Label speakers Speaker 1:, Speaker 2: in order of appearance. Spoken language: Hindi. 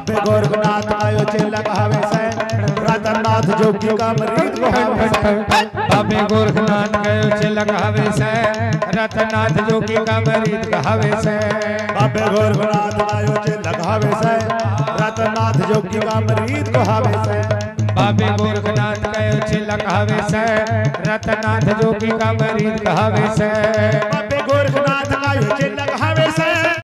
Speaker 1: बाबे गोरखनाथ आयो चेला कहावे से रतननाथ जोगी का मरीद कहावे से
Speaker 2: बाबे गोरखनाथ गयो चेला कहावे से रतननाथ जोगी का मरीद कहावे से
Speaker 1: बाबे गोरखनाथ आयो चेला कहावे से रतननाथ जोगी का मरीद कहावे से
Speaker 2: बाबे गोरखनाथ गयो चेला कहावे से रतननाथ जोगी का मरीद कहावे से
Speaker 1: बाबे गोरखनाथ आयो चेला